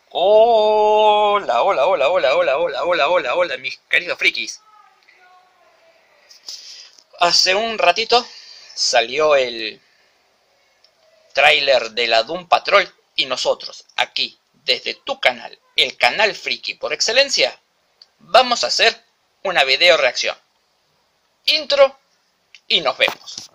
Hola, hola, hola, hola, hola, hola, hola, hola, hola, mis queridos frikis. Hace un ratito salió el tráiler de la Doom Patrol y nosotros, aquí, desde tu canal, el canal friki por excelencia, vamos a hacer una video reacción. Intro y nos vemos.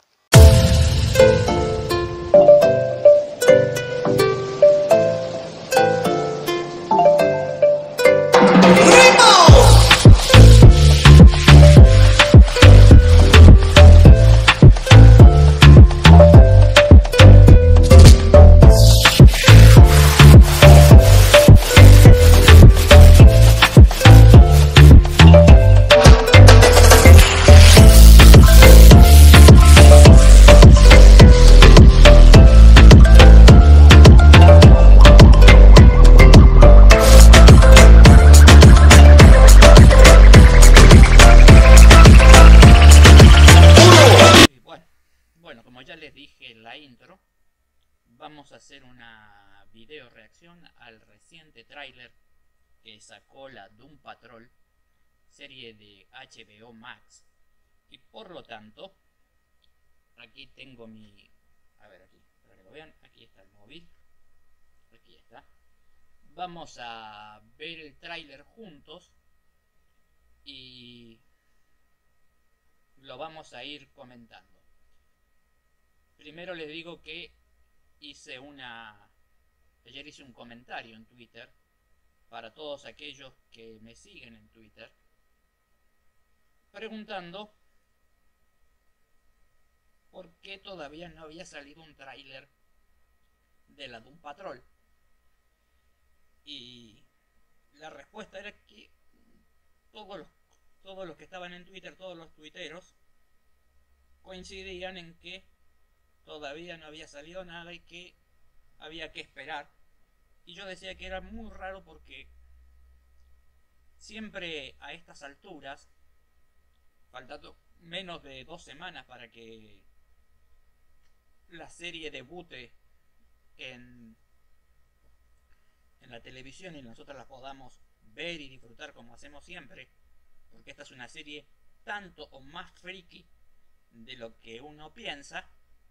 Bueno, como ya les dije en la intro, vamos a hacer una video reacción al reciente tráiler que sacó la Doom Patrol, serie de HBO Max. Y por lo tanto, aquí tengo mi... A ver, aquí, para que lo vean, aquí está el móvil. Aquí está. Vamos a ver el tráiler juntos y lo vamos a ir comentando. Primero les digo que ayer hice un comentario en Twitter para todos aquellos que me siguen en Twitter, preguntando por qué todavía no había salido un tráiler de la Doom Patrol. Y la respuesta era que todos los, todos los que estaban en Twitter, todos los tuiteros, coincidían en que todavía no había salido nada y que había que esperar. Y yo decía que era muy raro porque siempre a estas alturas, faltando menos de 2 semanas para que la serie debute en, en la televisión y nosotros la podamos ver y disfrutar como hacemos siempre, porque esta es una serie tanto o más friki de lo que uno piensa.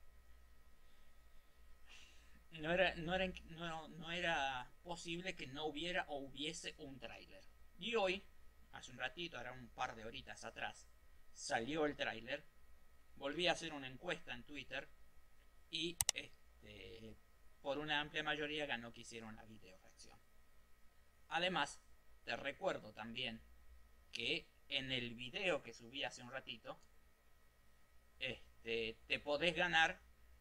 No era posible que no hubiera o hubiese un tráiler. Y hoy, hace un ratito, ahora un par de horitas atrás, salió el tráiler. Volví a hacer una encuesta en Twitter y por una amplia mayoría ganó que hiciera una video reacción. Además, te recuerdo también que en el video que subí hace un ratito, te podés ganar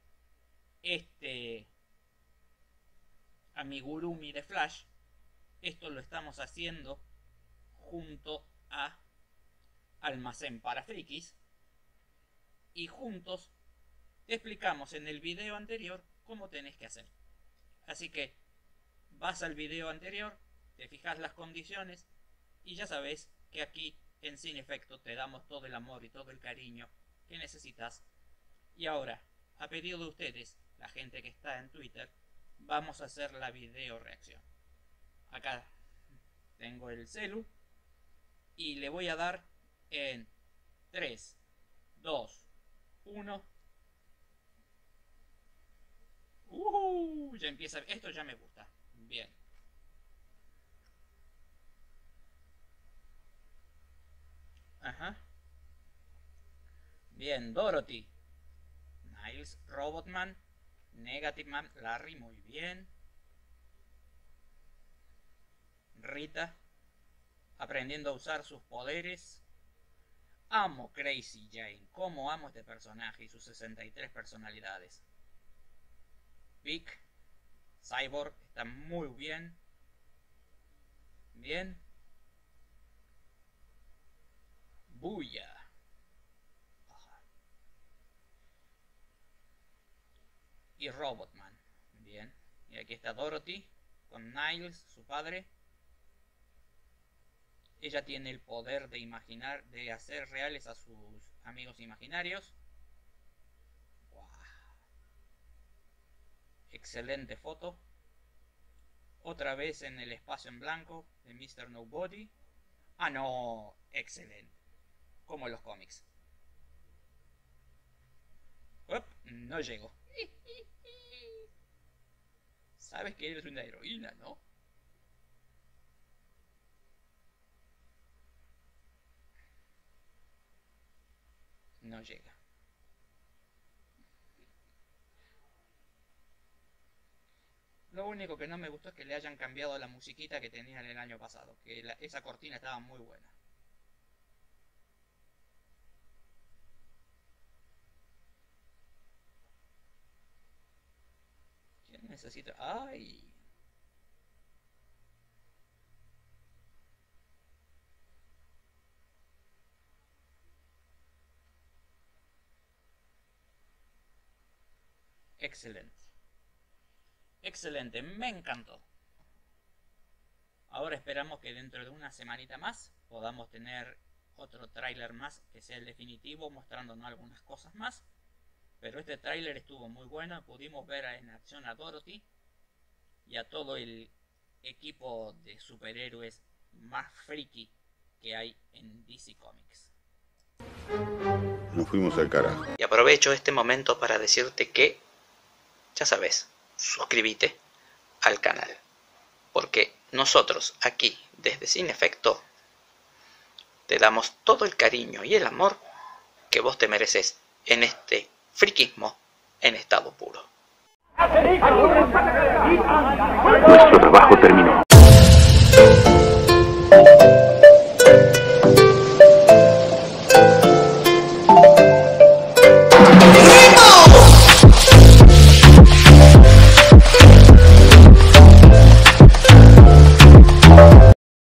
este amigurumi de Flash. Esto lo estamos haciendo junto a Almacén para Frikis y juntos te explicamos en el video anterior cómo tenés que hacer. Así que vas al video anterior, te fijas las condiciones y ya sabes que aquí en Sin Efecto te damos todo el amor y todo el cariño que necesitas. Y ahora, a pedido de ustedes, la gente que está en Twitter, vamos a hacer la video reacción. Acá tengo el celu y le voy a dar en 3, 2, 1. Ya empieza. Esto ya me gusta. Bien. Ajá. Bien, Dorothy. Niles, Robotman. Negative Man, Larry, muy bien. Rita, aprendiendo a usar sus poderes. Amo Crazy Jane. Cómo amo este personaje y sus 63 personalidades. Vic, Cyborg, está muy bien. Bien. Buya. Y Robotman. Bien. Y aquí está Dorothy con Niles, su padre. Ella tiene el poder de imaginar, de hacer reales a sus amigos imaginarios. Wow. Excelente foto. Otra vez en el espacio en blanco de Mr. Nobody. Ah, no, excelente. Como los cómics. No llego. Sabes que eres una heroína, ¿no? No llega. Lo único que no me gustó es que le hayan cambiado la musiquita que tenían el año pasado, que esa cortina estaba muy buena. ¿Quién necesita? ¡Ay! Excelente. Excelente, me encantó. Ahora esperamos que dentro de una semanita más podamos tener otro tráiler más que sea el definitivo, mostrándonos algunas cosas más. Pero este tráiler estuvo muy bueno, pudimos ver en acción a Dorothy y a todo el equipo de superhéroes más friki que hay en DC Comics. Nos fuimos al carajo. Y aprovecho este momento para decirte que, ya sabes, suscríbete al canal, porque nosotros aquí desde Sin Efecto te damos todo el cariño y el amor que vos te mereces en este friquismo en estado puro. Nuestro trabajo terminó.